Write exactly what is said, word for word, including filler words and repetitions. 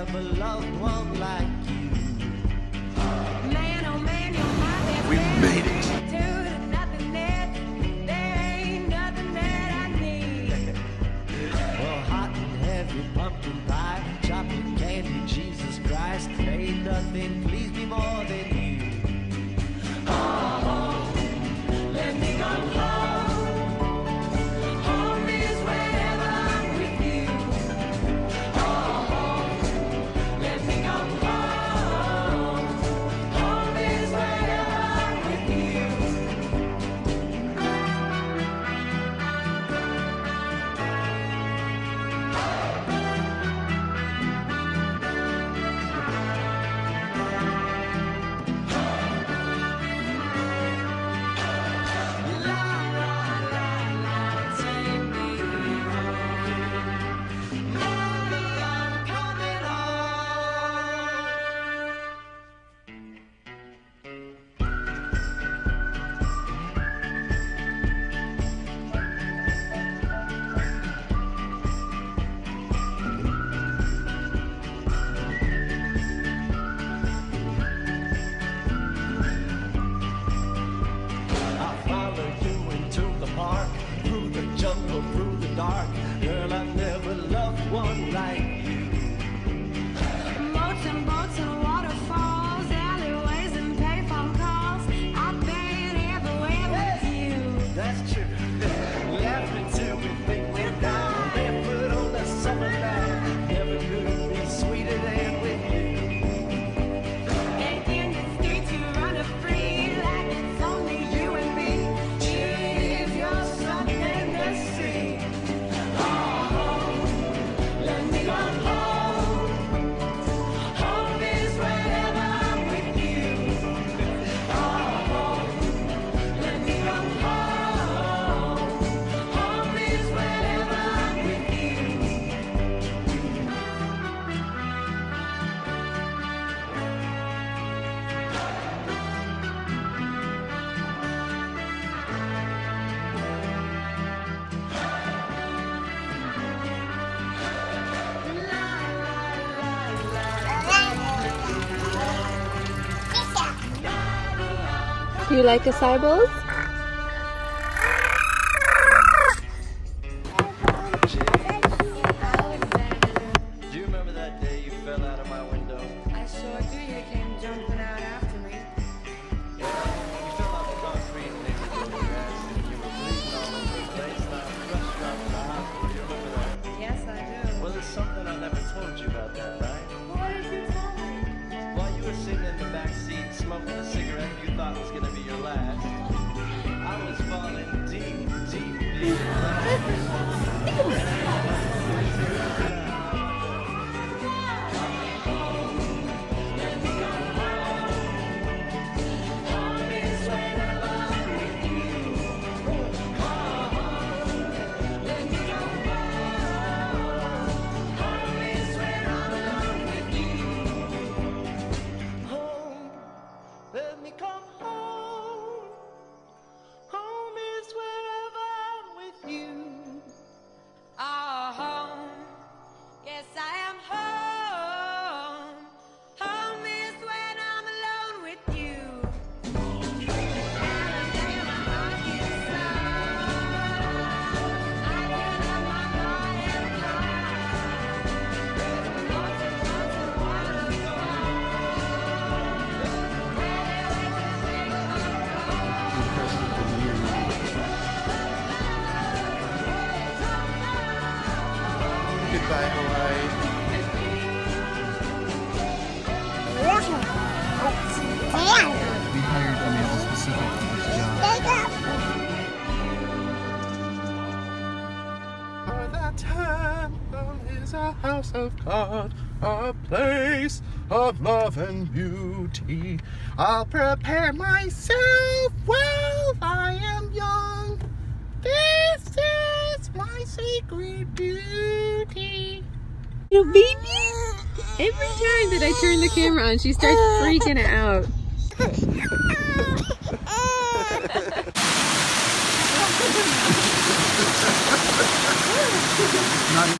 never loved one like you. Man, oh man, you're my best We friend. made it. Dude, there's nothing that, there ain't nothing that I need. Well, hot and heavy pumpkin pie, chocolate candy, Jesus Christ, ain't nothing please me more than you. Oh, let me go home. Home is wherever I'm with you. Oh, let me go home. Home is wherever I'm with you. Through the dark, girl, I've never loved one like you. Boats and boats and waterfalls, alleyways and payphone calls. I've been everywhere with you. That's true. Laughing till we think we're down, barefoot on the summer night. Never could be sweeter than with you. And in the streets you run free like it's only you and me. If you're something to see. Oh, let me go home. Home is wherever I'm with you. Oh, let me go home. Home is wherever I'm with you. Do you like acai bowls? Do you remember that day you fell out of my window? I sure do. You came jumping out after me. Yeah, you fell off the concrete next to the grass and you were bleeding all over the place. And I rushed you out to the hospital. You remember that? Yes, I do. Well, there's something I never told you about that, right? What did you tell me? While you were sitting in the back seat smoking a cigarette you thought was gonna be your last, I was falling deep, deep, deep. Let me come home. Home is wherever I'm with you. Oh, home. Yes, I am home. Home is when I'm alone with you. Alabama, Arkansas. I can love my God and fly. Boats and boats and waterfalls. Goodbye, Hawaii. We hired Amanda specific for this job. For the temple is a house of God, a place of love and beauty. I'll prepare myself while I am young. This is my sacred duty. You baby! Every time that I turn the camera on, she starts freaking out.